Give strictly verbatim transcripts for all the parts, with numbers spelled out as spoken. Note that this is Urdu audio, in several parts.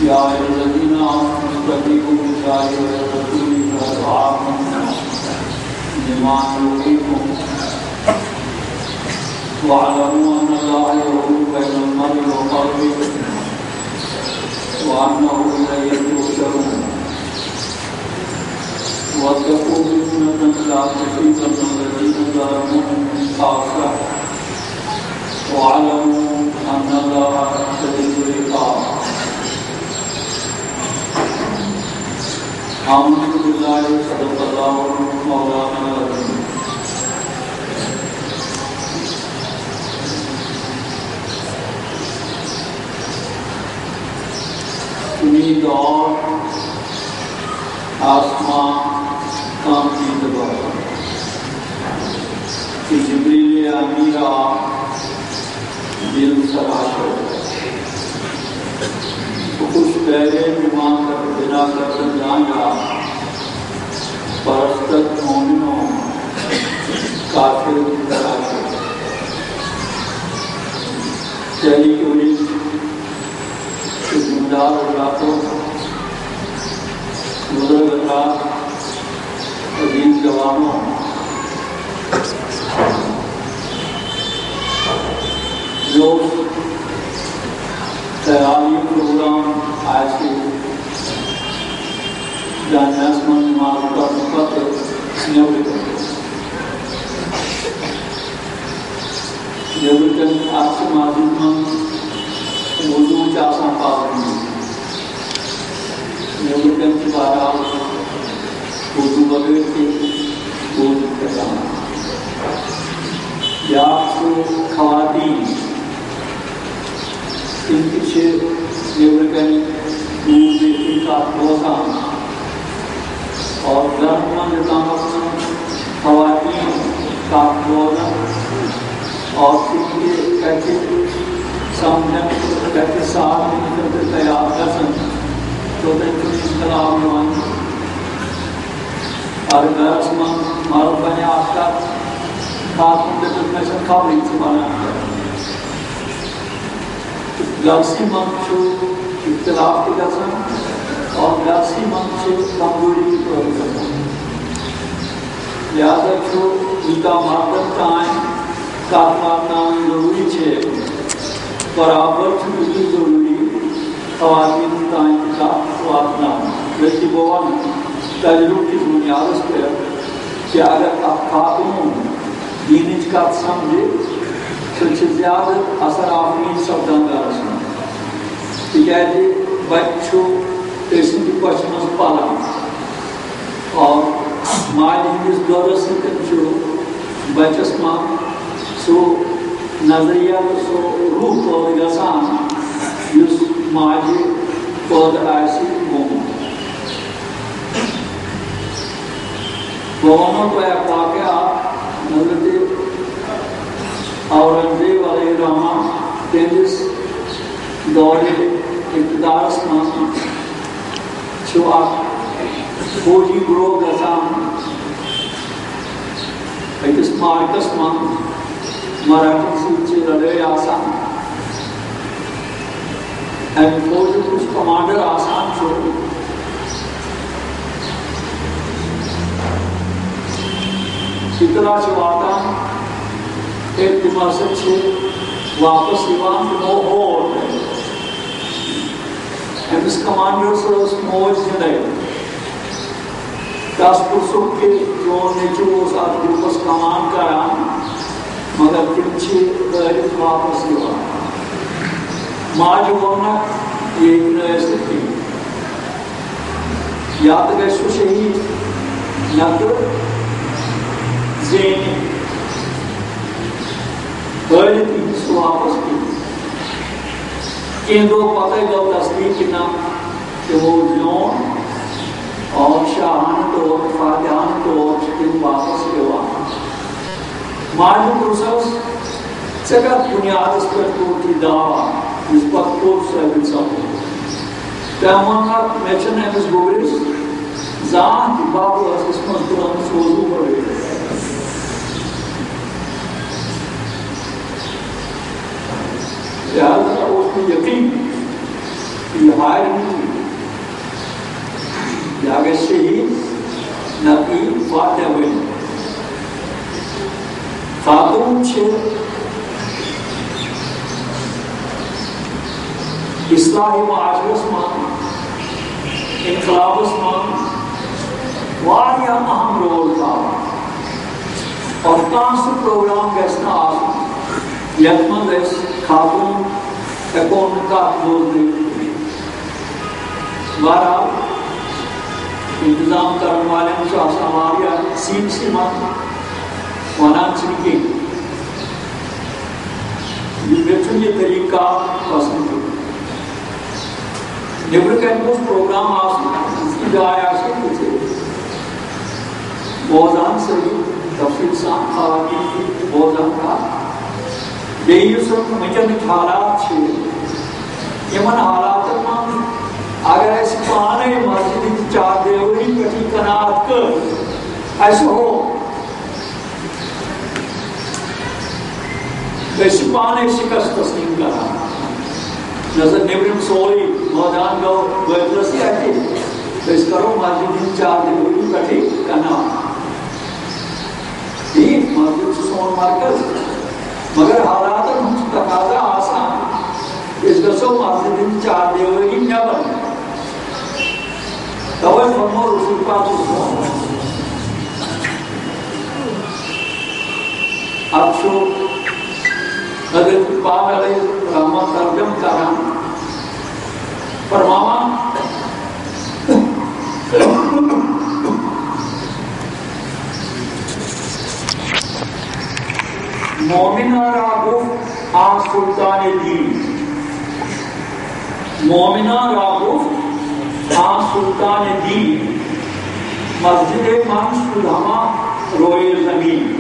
يا أيها الذين آمنوا استجيبوا لله ولرسوله إذا دعاكم لما يحييكم واعلموا أن الله يحول بين المرء وقلبه وأنه إليه تحشرون واتقوا فتنة لا تصيبن الذين ظلموا منكم خاصة واعلموا أن الله شديد العقاب. آمنت بالله صدق الله مولانا العظيم. امید اور آسمان کام کی دبا کہ جبریل امیرا دل سراشو خوش پہلے بیمان کر بنا کر جانا پرستت مومنوں کافر تراشو چلی کوئی دار راتوں بزرگ رات عظیم جوانوں جو تعلیمی پروگرام ایسے جانسمن معلومات نقط نیوریکن نیوریکن آپ سے معلوم موضوع چاہتا پاؤں نیوریکن کے بارے موضوع بغیر کے موضوع کرتا ہوں یا خواتین ان پیچھے نیوریکن بیٹی کا پروگرام اور گھر میں نظام خواتین کا پروگرام اور ان کے کہتے سامنے کہتے ساتھ میں تیار کر سکتے تو انقلاب میں اور گھر میں معروف بنے آپ کا خاتون کے میں سے خبری سے بنا گرسی منچو اختلاف کی قسم اور گرسی منچو کمزوری کی قسم لہذا جو جیتا مردم تائیں کارماردان ضروری چھے برابر چھوٹی ضروری خواتین تائیں کا خواتنا ویسی بوان تجرب کی بنیاد اس پر کہ اگر آپ خاتون دینج کا سمجھے تو زیادہ اثر آفرین سبدان کا رسنا تکیازی بچوں ایسی کی پچھنس پالا اور مالی ہندس دورہ سے جو بچس ماں سو نظریہ سو روح کو گسان یس ماجی پود ایسی مومن بہنوں کو ایک واقعہ حضرت اورنگزیب علیہ الرحمن تینس دور اقتدار میں جو آپ فوجی گروہ گسان ایکس مارکس میں مراٹھی سیٹ سے لڑے آسان and فوج کچھ کمانڈر آسان چھوڑ اطلاع چواتا ایک دماغت سے واپس ایوان نو اور and اس کمانڈر سے اس موج جنائے کاس پرسوں کے جو نیچو اس آدھ گروپس کمان کرا مگر تمچے غیرت واپس ایوان ماں جو ہونا یہ ایک نئے سکتی یاد گئے سو شہید نگر زینی غیرت ہی سو واپس کی کین دو پتہ گو تصدیق کی نام کہ وہ جون اور شاہان طور فاتحان طور چکن واپس کیوا ماں جو پروسس سکت بنیاد اس پر کوٹی دعویٰ اس پر کوٹ سرگل ساتھ تیمانا میچن ایمس گوگریس زان کی بابو اس من قرآن سوزو پر گئے لہذا اس میں یقین یہ ہائر نہیں یا اگر شہید نقی فاتح ہوئے خاتون چھے اصلاحی معاشرس مان انقلابس مان واریاہ اہم رول تھا اور کانسٹ پروگرام گژھنا آسان یتھ منٛز أسۍ خاتون ہیٚکون نہٕ کتھ بوزنٲوِتھ بہرحال انتظام کرن والٮ۪ن چھُ آسان واریاہ سیٖنسٕے منٛز ونان چھِنہٕ کینٛہہ مےٚ چھُنہٕ یہِ طریٖقہ پسنٛد کینٛہہ نیبر کن گوٚژھ پروگرام آسُن یِژھ جاے آسہِ تِژھے بوزان صحیح تفصیل سان خواتین کی بوزان کتھ بیٚیہِ یُس وٕنکیٚنٕکۍ حالات چھِ یِمن حالاتن منٛز اگر اَسہِ پانے مسجدٕچ چار دیوٲری پٮ۪ٹھٕے قناعت کٔر اَسہِ ہو أسۍ چھِ پانے شکست تسلیم کران نظر نیبرِم سورُے مٲدان گوٚو بٲتلسٕے اَتہِ أسۍ کرو مسجدٕچ چار دیوٲری پٮ۪ٹھٕے قناعت ٹھیک مسجد چھُ سون مرکز مگر حالاتن ہُنٛد چھُ تقاضا آسان أسۍ گژھو مسجدٕچ چار دیوٲری نٮ۪بر توے فرمو رسول پاک اب چھُ حضرت پاک علیہ الرحمۃ ترجم کران فرماوان مومنہ را گفت آن سلطان دین مومنہ را گفت آن سلطان دین مسجد من شد ہما روئے زمین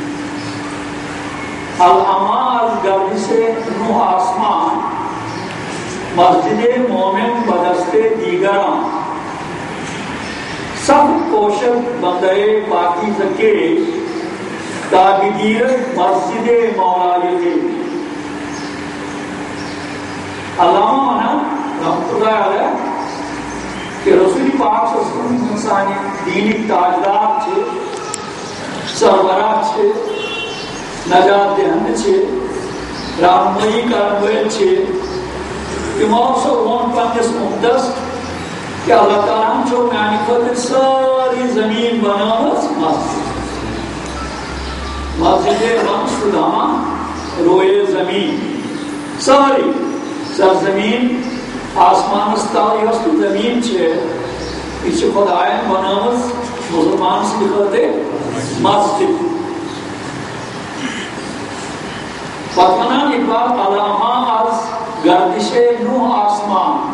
الہما از گردش نو آسمان مسجد مومن بدست دیگران سب کوشش بندے پاکیزہ کے تابدیر مسجد مولای کے علامہ منا رحمت اللہ علیہ کہ رسول پاک صلی اللہ علیہ وسلم انسانی دینی تاجدار چھے سربراہ چھے نجات دہند چھے رہنمائی کرنویل چھے تمو سو وون پننس مقدس کہ اللہ تعالیٰ چھو میانی خاطر ساری زمین بنامت مسجد مسجد من شدہما روئے زمین ساری سرزمین آسمان استائی اس کی زمین چھے اس خدایان بنامت مسلمان سے لکھتے مسجد فتمنان اقبال علامہ از گردش نو آسمان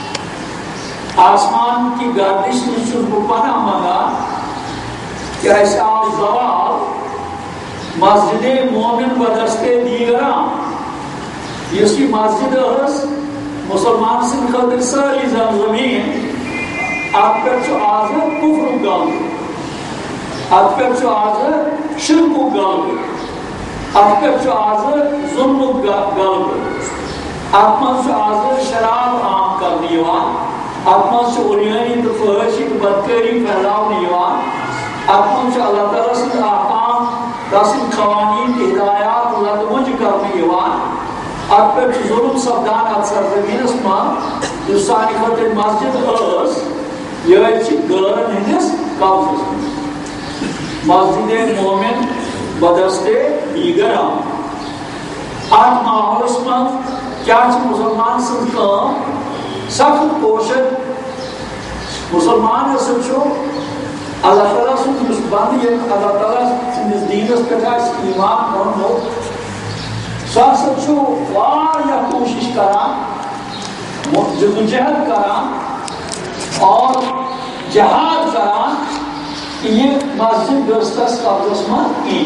آسمان کی گردش میں شروع پناہ مگا کہ ایسا زوال مسجد مومن بدستے دیگران یسی مسجد اس مسلمان سے خاطر ساری زمین آپ پر چو آزر کفر گل آپ پر چو آزر شرک گل آپ پر چو آزر ظلم گل آپ من چو آزر شراب عام کر دیوان آپ من چو اوریانی تو فحشی تو بدکاری پھیلاو دیوان آپ من چو اللہ تعالیٰ سے احکام رسم قوانین کی ہدایات اللہ تمجھ کر دیوان آپ پر چو ظلم سبدان ات سرزمین اسمان جو سانی خطر مسجد اس یہ چی گرن ہندس قبض مسجد مومن بدستے دیگران آج ماحول اسمان کیا چی مسلمان سن کام سخت کوشش مسلمان اسن چھو اللہ تعالیٰ سن مسبند یہ اللہ تعالیٰ سن دین اس پتا اس ایمان کون ہو ساسد چھو واریہ کوشش کران جدوجہد کران اور جہاد کران کہ یہ مسجد گرستس قبضس من کی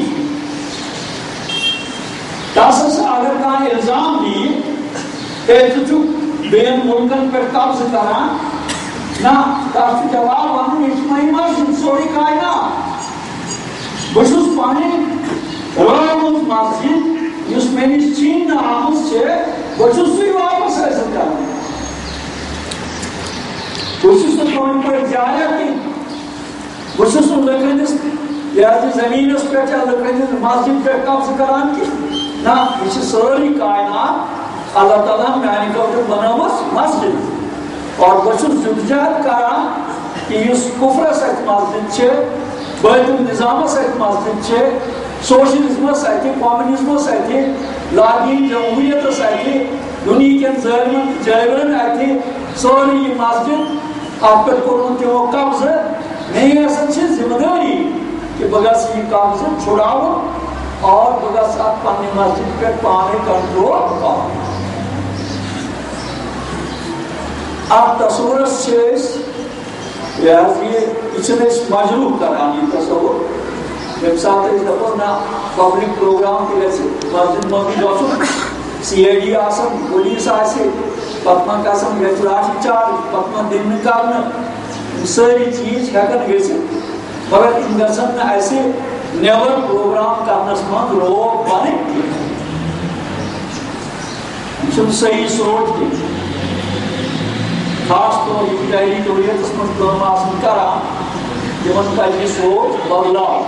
تاسس اگر کہاں الزام دی کہ تو بین ملکن پر قبض کران نا تاسو جواب ونو اجماعی مسجد سوری کائنا بشوز پانی رامز مسجد، بہٕ چھُس پنٕنۍ رومُت مسجد یُس میٲنِس چیٖن ناوَس چھِ بہٕ چھُس سُے واپس ٲسِتھ کران on پر جایا کہ بسس لکھنس یہ زمینس پہ لکھنس مسجد پہ قبض کران کی نا یہ ساری کائنات اللہ تعالیٰ میانہ خاطر بنوس مسجد اور بسس جدجہد کران کہ اس کفر ست مسجد چھ بیت نظام ست مسجد چھ سوشلزم ست کامونزم ست لاگی جمہوریت ست دنیا کے ظالمن جائرن اتھی سوری یہ مسجد آپ پر کرن تمو قبض نہیں ایسا ذمہ داری کہ بگس یہ قبض چھڑاؤ اور بگس آپ پانی مسجد پہ پانے کنٹرول کرو. آپ تصور سے یہ مجروح کرانی تصور جب ساتھ اس دفعہ نا پبلک پروگرام کے لیے مسجد میں بھی گھن سی آئی ڈی آسن پولیس آسے پتمن قسم گھر لاٹھی چارج پتمن دن کرنا ساری چیز ہیکن گھت مگر ان گھن ایسے نیبر پروگرام کرنس من روک بنے یہ صحیح سوچ کی خاص طور یہ ٹیریٹوریتس من کام آسن کران تمن پزِ سوچ بدلاو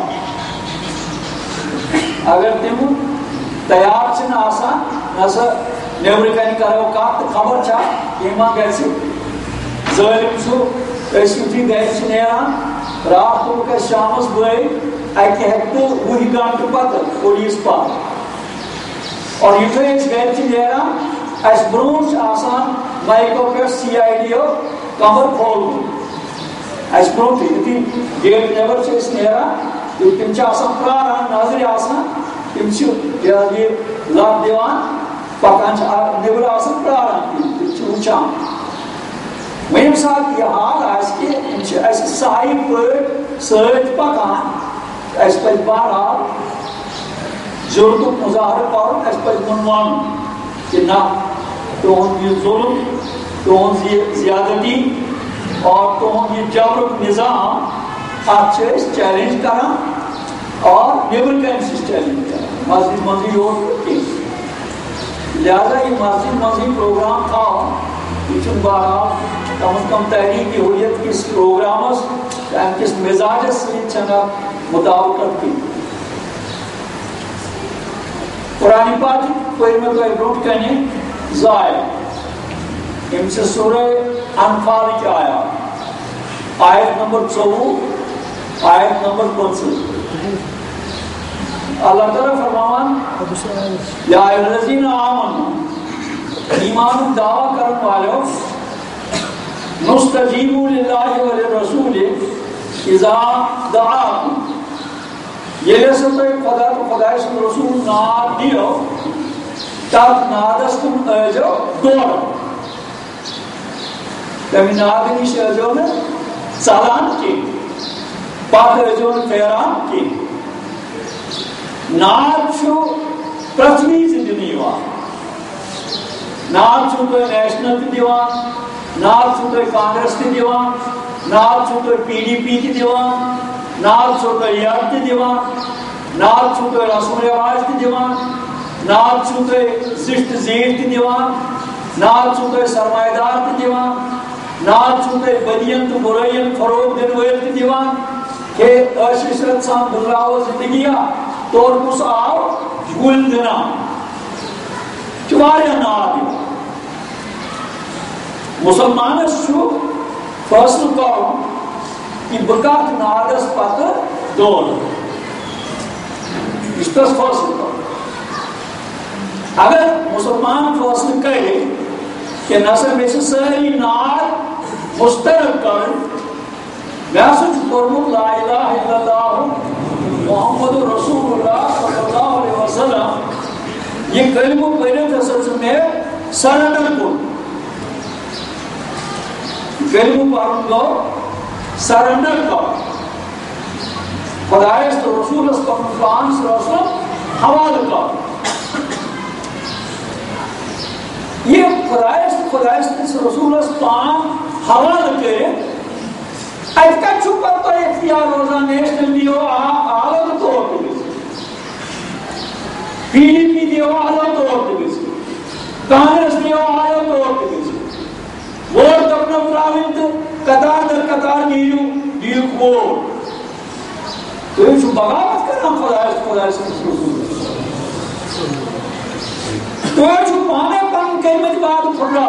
اگر تم تیار چھن آسان نسا نیبر کن کرو کت تو خبر چھا یہ ما گھر ظالم سو اس یتھی گھر نیران رات کو شامس بٲے اکہ ہیکہ وُہ گھنٹہ پتہ پولیس پتہ اور یتھے اس گھر نیران اس برونٛٹھ آسان مائکو پہ سی آئی ڈی کمر کھولمُت اس برونٛٹھ یتھی گیٹ نیبر چھ اس نیران تم آسان پراران نظر آسان تم یہ لب دِوان پکان نیبر آسان پراران تم وچان ویم سات یہ حال آس کہ صحیح پٲٹھۍ سۭتۍ پکان اس پہ بہرحال ضرورت مظاہرہ کرُن اس پہ ون کہ نہ تہذ یہ ظلم تہذ یہ زیادتی اور تہذ یہ جبرک نظام ات چیلنج کران اور نیبر کن سے چیلنج کران مسجد مزید یوت لہذا یہ مسجد مزید پروگرام تھا یہ بہرحال کم از کم تحریک ہوریت کس پروگرامس کس مزاجس سے مطابقت کی قرآن پاک کوئی میں کوئی برونٹ کہنے زائد ام سے سورہ انفال کی آیا آیت نمبر چوہ آیت نمبر پنچہ اللہ تعالیٰ فرمان یا الذین آمنوا ایمان دعویٰ کرن والو نستجیبوا للہ وللرسول اذا دعاکم یہ لیسا تو ایک خدا تو خدای سے رسول ناد دیو تاک نادس تم ایجو دور تمی نادنی سے ایجو میں سالان کی پاک ایجو میں فیران کی ناد شو پرتوی زندگی دیوان ناد شو تو نیشنل کی دیوان ناد شو تو کانگریس کی دیوان ناد شو تو پی ڈی پی کی دیوان ناد شو تو یاد کی دیوان ناد شو تو رسم رواج کی دیوان ناد شو تو زشت زیر کی دیوان ناد شو تو سرمایہ دار کی دیوان ناد شو تو بدین تو برائین فروغ دن ویل کی دیوان کہ اشرت سان گزراو زندگیہ طور کس آو گل دنا چواریا ناد مسلمان شو فاصل کرو کہ بکات نادس پتہ دور اس پر فاصل کرو اگر مسلمان فاصل کرے کہ نصر میں سے ساری ناد مسترک کر میں سوچ کروں لا الہ الا اللہ محمد رسول اللہ صلی اللہ علیہ وسلم یہ کلمہ پڑھنے اصل میں سرنڈر کو کلمہ پڑھن گو سرنڈر کر خدای است رسول است پان صلی اللہ علیہ وسلم حوالہ کر یہ خدای است خدای است رسول است پان حوالہ کرے ایک کا چھپر تو اختیار روزہ نیشنل دیو آلہ طور پر پی ڈی پی دیو آلہ طور پر کانگریس دیو آلہ طور پر ووٹ اپنا پراوین تو قطار در نیک وہ تو یہ بغاوت کرنا خدا خدا تو یہ پانے پن کلمت بعد پھٹرا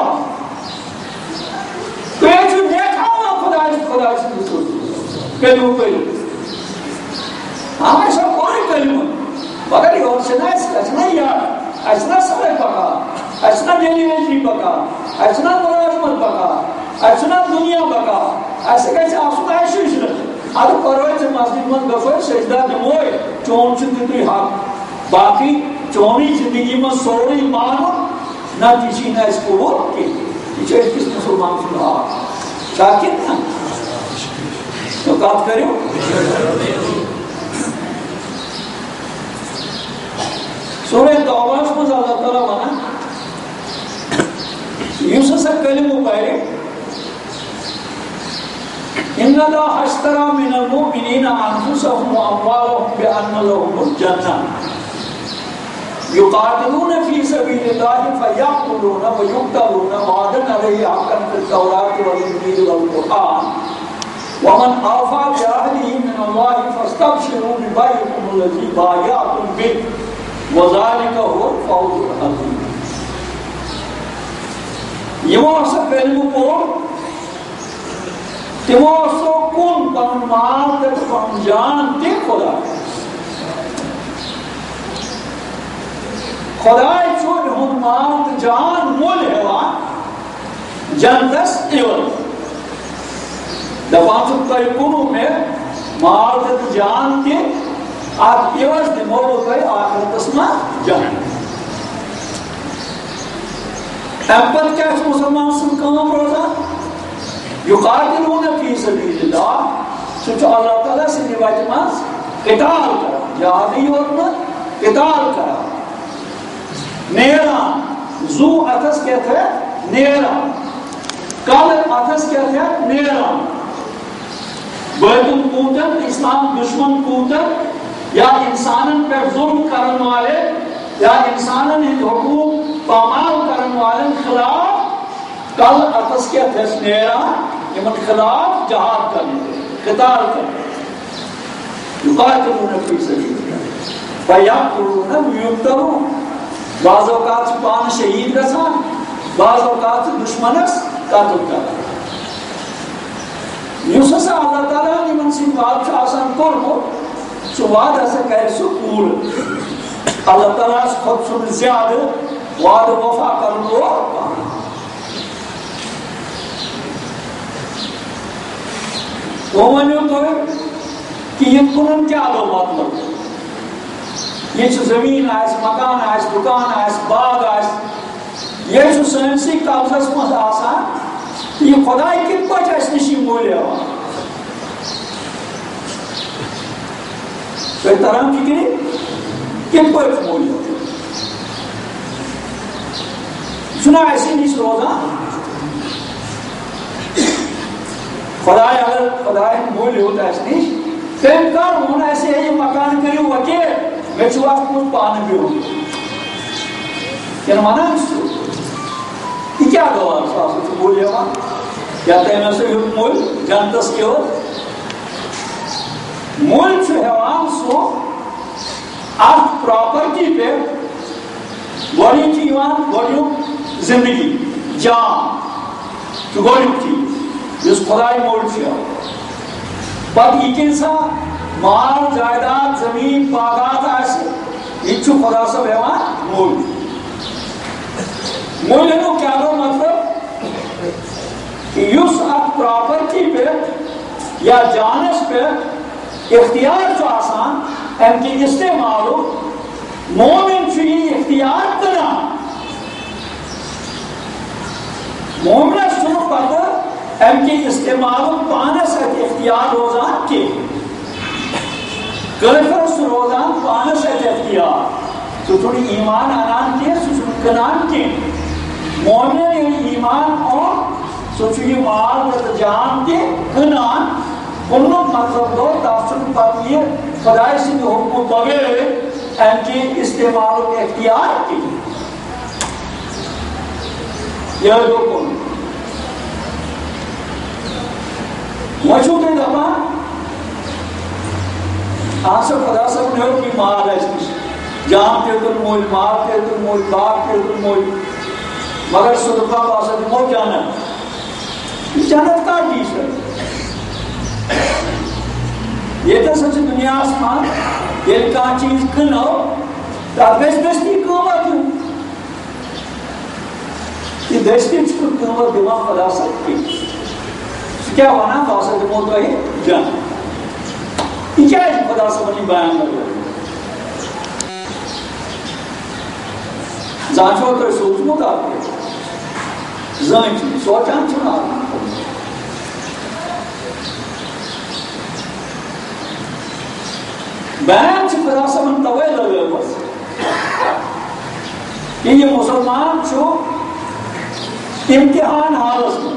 تو یہ نیکھا خدا خدا کلمہ کلمہ ہمیں سب کوئی کلمہ مگر یہ سنا اسنا یاد اسنا سڑے پکا اسنا ڈیلی ویجری پکا اسنا ملازمت پکا اسنا دنیا پکا ایسے کیسے آسو ایشو شرط ادھر پروئی سے مسجد من گفوئی سجدہ دموئی چون چند توی حق باقی چونی زندگی میں سوری مانو نہ کسی نہ اس کو وہ کی یہ اس کس مسلمان سے کہا شاکر نا تو کات کریں سورہ توبہ میں اللہ تعالیٰ مانا یوسف سے کلمہ پہلے ان اللہ اشترى من المؤمنین انفسهم واموالهم بان لهم الجنہ يقاتلون في سبيل الله فيقتلون ويقتلون وعدا عليه حقا في التوراة والإنجيل والقرآن ومن أوفى بعهده من الله فاستبشروا ببيعكم الذي بايعتم به وذلك هو الفوز العظيم. یہ سب کلمہ پڑھ تمو سو کن پن مال تک پن جان تے خدا خدای چون ہن مال جان مول ہوا جنتس ایول دفعہ چون کئی کنو میں مال تک جان تے آپ ایوز دمو کئی آخرت اسما جان امپت کیا چون مسلمان سن کام روزہ یقاتلون فی سبیل اللہ سوچو اللہ تعالیٰ سے نواج ماز قتال کرا جہادی ورنہ قتال کرا نیران زو اتس کہتے ہیں نیران کال اتس کہتے ہیں نیران بیتن کوتن اسلام دشمن کوتن یا انسانن پر ظلم کرن والے یا انسانن ہند حقوق پامال کرن والے خلاف کل اتس کہتے ہیں نیران یمن خلاف جہاد کرنے قتال کرنے یقاتلون فی سبیل اللہ فیقتلون ویقتلون بعض اوقات سے پان شہید رسان بعض اوقات سے دشمنس قتل کرنا یوسف اللہ تعالیٰ نے من سی بات سے آسان کرو سو وعد ایسا کہے سو پور اللہ تعالیٰ سے خود سن زیادہ وعد وفا کرنو وہ منو تو کہ یہ کنن کیا دو مطلب یہ چھو زمین آئیس مکان آئیس دکان آئیس باغ آئیس یہ چھو سنسی قبضہ سمجھ آسان یہ خدای کن پاچ ایس نشی مولے ہوا تو احترام کی کنی کن پاچ مولے ہوا سنا ایسی نیس روزہ خدای اگر خدای مولے ہوتا ایس نیش تیم کار ہونا ایسے ہے یہ مکان کریو وکے میں چواہ کچھ پانے بھی ہوں کیا نمانا ہے اس تو یہ کیا گوار سواسو چھو بولے ہوا کیا تیمہ سے یہ مول جانتس کے ہو مول چھو حیوان سو آپ پراپرٹی پہ گوڑی چیوان گوڑیوں زندگی جان تو گوڑیوں کی جس خدای مول چھو بعد یہ کنسا مال جائیداد زمین باغات آئیسے یہ چھو خدا سب حیوان مول مول ہے نو کیا دو مطلب کہ یوس اب پراپرٹی پہ یا جانش پہ اختیار جو آسان ان کی استعمال ہو مومن چھو یہ اختیار کرنا مومن چھو پتہ ان کی استعمال پانے سے اختیار روزان کی گرفرس روزان پانے سے اختیار تو تھوڑی ایمان آنان کی سوچو کنان کی مومن یہ ایمان اور سوچو یہ مال و جان کے کنان انہوں مطلب دو تاثر پر یہ خدای سے حکم بغیر ان کی استعمال و اختیار کی یہ دو کن موجود ہے دفعہ آسا خدا صاحب نے کی مال ہے جان تے تو موئی مال تے تو موئی باپ تے تو موئی مگر صدقہ واسطہ دمو جانت جانت کا چیز ہے یہ تو سچ دنیا آسمان یہ کا چیز کنو تو بیس بیستی قومت ہوں یہ بیستی چکو قومت دماغ خدا صاحب کی کیا وانا واسطہ دمو تو ہے جانت یہ کیا ہے خدا صاحب نے بیان کر رہے زانچو تو سوچ مطابق زانچ سوچان چنا بیان سے خدا صاحب نے توے لگے بس کہ یہ مسلمان چھو امتحان حالت میں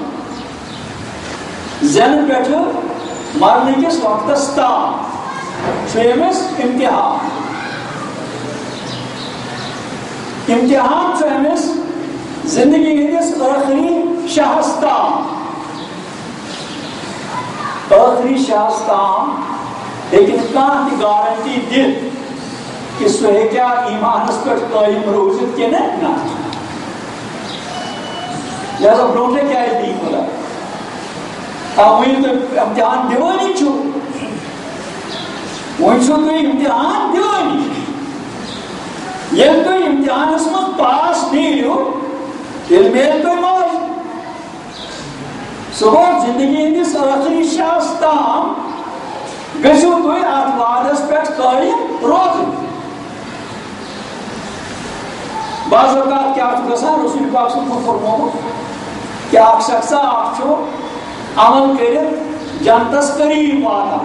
زین بیٹھو مرنے کس وقت ستا چھویمس امتحان امتحان چھویمس زندگی ہندس آخری شہستان آخری شہستان لیکن کہاں کی گارنٹی دیت کہ سو ہے کیا ایمان اس پر قائم روزت کے نہیں نا لہذا بروٹے کیا ہے دین ہوتا وہی تو امتحان دیوانی چھو وہی چھو تو امتحان دیوانی یہ تو امتحان اس میں پاس نہیں ہو علمیل تو موج صبح زندگی اندیس آخری شاستان گشو تو آتوادس پیٹ قائم روز بعض اوقات کیا چکسا رسول پاک صلی اللہ علیہ وسلم فرمو کہ آپ شخصا آپ چھو عمل کرے جانتس قریب والا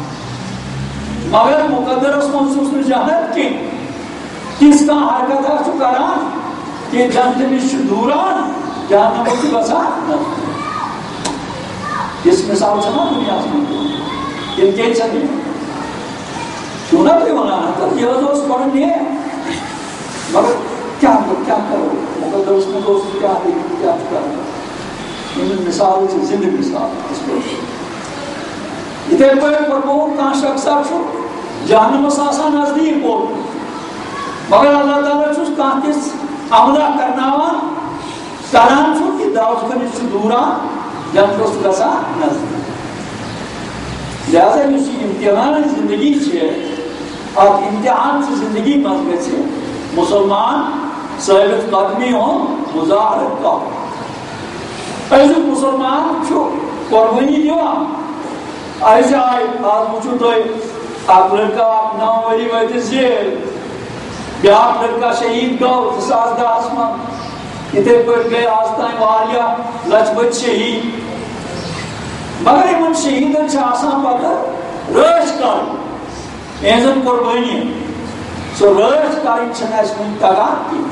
مگر مقدر اس منصوص میں جانت کی کس کا حرکت ہے چکران کہ جانت میں شدوران جانت میں کی بسا اس مثال چنا دنیا سے ان کے چلی چونہ بھی بنانا تھا یہ دوست پڑھنے ہے مگر کیا کیا کرو مقدر اس میں دوست کیا ہے کیا کرو ان مثال سے زندہ مثال اس پر اتنے پر پرمون کان شخص چھو جہنم ساسا نزدیک ہو مگر اللہ تعالیٰ چھوس کان کس عملہ کرناوان کران چھو کہ دعوت کرنے چھو دوران جنت رسول سا نزدیک لہذا اسی امتحان زندگی چھے اور امتحان سے زندگی مذہب سے مسلمان صاحبت قدمی ہوں مظاہرت کا ایسے مسلمان چھو قربانی دیوا ایسے آئی آج مجھو تو آپ لڑکا آپ نو وری ویدی زیر بیاک لڑکا شہید گاو ساز دا آسمان اتنے پر گئے آستائیں والیا لچبت شہید مگر امن شہید اچھا آسان پاکر رش کاری ایزن قربانی سو رش کاری چھنا اس میں تگان کی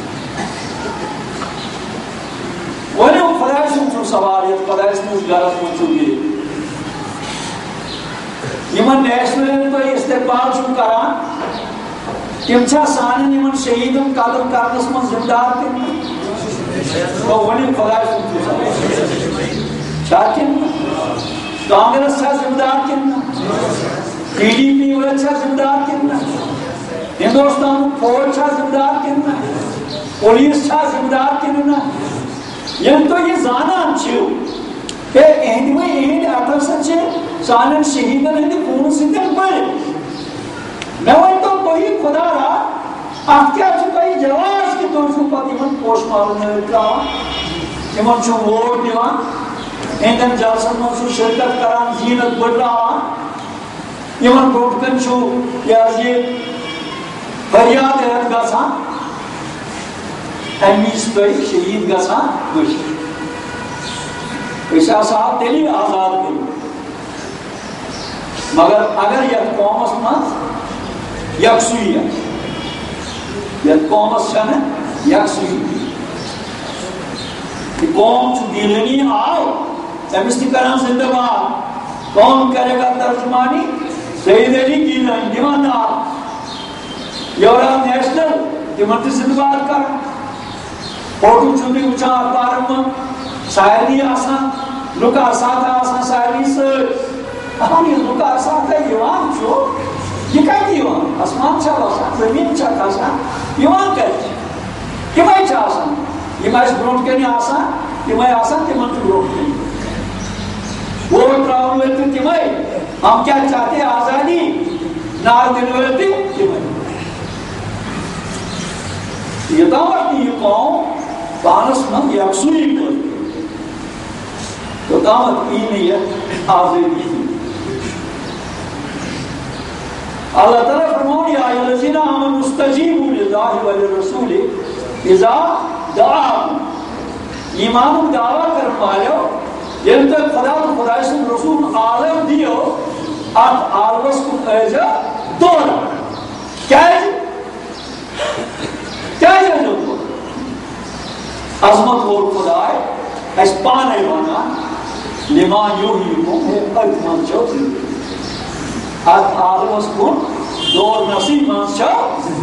ولی وہ خدای سنچو سوالیت خدای سنچو گرد منچو گئی یمن نیشنل تو استقبال چھو کران تم چھا سانن یمن شہیدن قدم کرنس من زمدار تم تو ولی خدای سنچو سوالیت چھا کن کانگریس چھا زمدار کن پی ڈی پی ولی چھا زمدار کن ہندوستان فوج چھا زمدار کن پولیس چھا زمدار کن یم تو یہ زانان چھو کہ اہد میں اہد اٹھا سچے سانن شہیدن ہندی خون سندن بڑے میں وہی تو کوئی خدا رہا آپ کیا چکا یہ جواز کی تو چھو پاتی من پوش مارو نے رکھا یمن چھو ووٹ دیوان اہدن جلسن من چھو شرکت کران زینت بڑھ رہا یمن بروٹکن چھو یا یہ فریاد احد گا امیس توی شہید گسا گوش ایسا صاحب تیلی آزاد کرو مگر اگر یک قومس مز یک سوئی ہے یک قومس شن یک سوئی کہ قوم چو دیلنی آؤ امیس تی کران زندہ بار قوم کرے گا ترجمانی سید علی گیلانی دیواندار یورا نیشنل دیوانتی زندہ بار کر فوٹو چوبی اچھا اخبارم شاعری آسان لکا ساتھ آسان شاعری سے ہمیں لکا ساتھ ہے یوان چھو یہ کتہِ یِوان آسمان چھا وسان زٔمیٖن چھا کھسان یِوان کتہِ تِمے چھِ آسان یِم اَسہِ برونٛٹھ کَنہِ آسان تِمے آسان تِمن تہِ برونٛٹھ کَنہِ ووٹ ترٛاوَن وٲلۍ تہِ تِمے ہم کیا چاہتے آزادی نار دِنہٕ وٲلۍ تہِ تِمے یوٚتامَتھ نہٕ یہِ قوم پانس منٛز یکسوٗیی پٲٹھۍ توٚتامَتھ یی نہٕ یتھ آزٲدی اللہ تعالیٰ فرماون یا ایھا الذین آمنوا استجیبوا للہ وللرسول اذا دعاکم ایمانُک دعویٰ کرن والیو ییٚلہِ تۄہہِ خدا تہٕ خداے سُنٛد رسوٗل عالم دِیو اتھ عالمس کُن ٲسۍزیو دوران کیازِ کیازِ ٲسۍزیو دوران عظمت وول خداے اَسہِ پانے ونان لما یحییکم ہے أتھۍ منٛز چھو زندگی اتھ عالمس کُن دورنسٕے منٛز چھو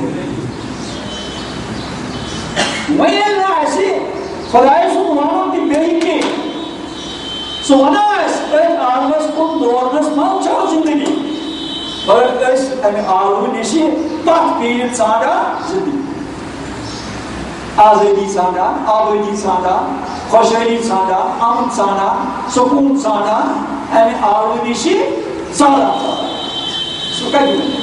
وۄنۍ ییٚلہِ نہٕ اَسہِ خداے سُنٛد ونُن تہِ بیٚیہِ کینٛہہ سُہ ونان اَسہِ أتھۍ عالمس کُن دورنس منٛز چھو زندگی مگر أسۍ امہِ عالمہٕ نِشہِ پتھ پیٖرِتھ ژھانڈان زندگی آزٲدی ژھانڈان آبٲدی ژھانڈان خۄشحٲلی ژھانڈان امن ژھانڈان سکوٗن ژھانڈان امہِ عالمہٕ نِشہِ ژلان ژلان سُہ کتہِ وَنہِ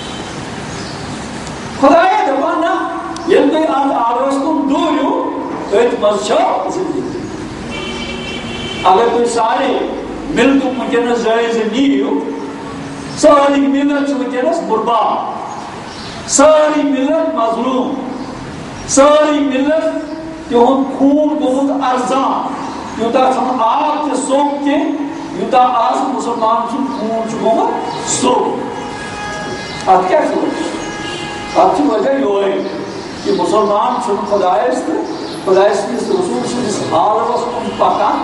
خۄدایا دپان نہ ییٚلہِ تُہۍ اتھ عالمس کُن دوٗرِو أتھۍ منٛز چھو زندگی اگر تُہۍ سارے ملتُک وٕنکیٚنس جٲیزٕ نِیِو سٲری ملت چھِ وٕنکیٚنس بُرباد سٲری ملت مظلوٗم سٲری ملت تِہُنٛد خوٗن گوٚمُت ارزان یوٗتاہ چھُنہٕ آب تہِ سوٚگ کینٛہہ یوٗتاہ آز مُسلمان سُنٛد خوٗن چھُ گوٚمُت سوٚگ اتھ کیاہ چھُ وجہ اتھ چھُ وجہ یِہوے کہِ مُسلمان چھُنہٕ خۄدایس تہٕ خۄداے سٕنٛدِس رسوٗل سٕنٛدِس عالمس کُن پکان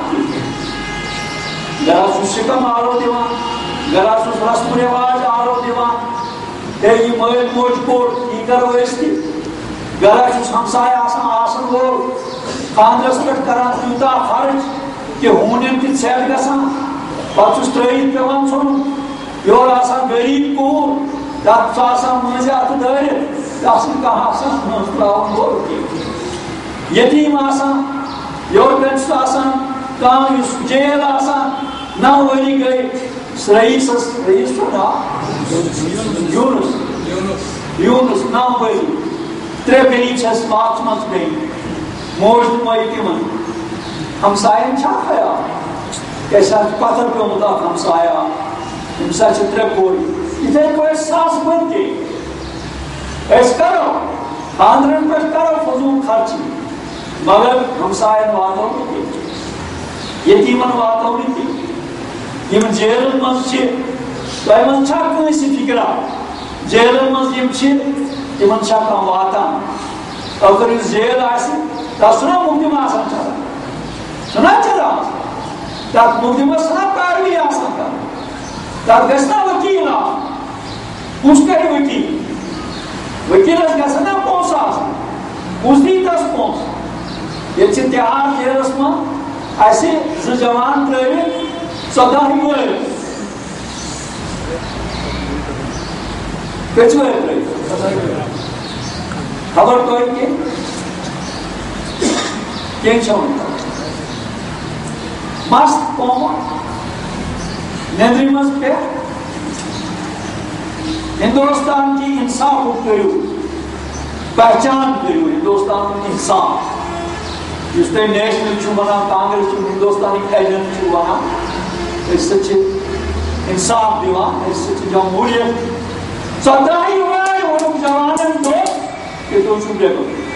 گرا چھُس شِکم آلو دِوان گرا چھُس رسم و رواج آلو دِوان ہے یہِ مٲلۍ موج کوٚر یی کرو أسۍ تہِ گرا چھُس ہمساے آسان آسن وول خاندرس پٮ۪ٹھ کران تیوٗتاہ خرچ کہِ ہوٗنٮ۪ن تہِ ژھٮ۪ٹ گژھان پتہٕ چھُس ترٛٲیِتھ پیٚوان ژھُنُن یورٕ آسان غریٖب کوٗر تتھ چھُ آسان مٔنٛزۍ اَتھٕ دٲرِتھ تتھ چھُنہٕ کانٛہہ آسان مٔنٛزۍ ترٛاوُن وول کینٛہہ یتیٖم آسان یورٕ کَنۍ چھُس آسان کانٛہہ یُس جیل آسان نو ؤری گٔے رئیٖسس رئیٖس چھُ ناو یوٗنس یوٗنس نو ؤری ترٛےٚ بیٚنہِ چھَس واپس منٛز بیٚیہِ موج تہٕ مٲلۍ تِمن ہمساین چھا خیال کیٛازِ اَتھ چھُ پتھر پیوٚمُت اکھ ہمسایا أمِس حظ چھِ ترٛےٚ کورِ یِتھے پٲٹھۍ ساسہٕ بٔدۍ تہِ أسۍ کرو خاندرن پٮ۪ٹھ کرو فضوٗل خرچی مگر ہمساین واتو نہٕ کینٛہہ یتیٖمن واتو نہٕ کینٛہہ یِم جیلن منٛز چھِ تۄہہِ منٛز چھا کٲنٛسہِ فِکرا جیلن منٛز یِم چھِ تِمن چھا کانٛہہ واتان اگر یُس جیل آسہِ تتھ چھُنا مُقدِم آسان چلان چھُنا چلان تتھ مُقدِمس چھنا پیروی آسان کران تتھ گژھِ نا ؤکیٖل آسُن کُس کرِ ؤکیٖل ؤکیٖلس گژھن نا پونٛسہٕ آسان کُس دی تس پونٛسہٕ ییٚتہِ چھِ تِہار جیلس منٛز اَسہِ زٕ جوان ترٛٲوِتھ ژۄداہہِ وٲرۍ کٔژِ وٲرۍ ترٛٲوِتھ خبر توتہِ کینٛہہ کینٛہہ چھو نہٕ مست قومُت نیٚنٛدرِ منٛز پٮ۪ٹھ ہندوستان کی انصافُک کٔرِو پہچان کٔرِو ہندوستانُک انصاف یُس تۄہہِ نیشنل چھُو وَنان کانگریس چھُ ہندوستانٕکۍ ایجنٹ چھُو وَنان أسۍ سۭتۍ چھِ انصاف دِوان أسۍ سۭتۍ چھِ جمہوٗریت ژۄداہہِ وٲرۍ ووٚنُکھ جوانن دوٚپ کہ تُہۍ چھُو بے قدر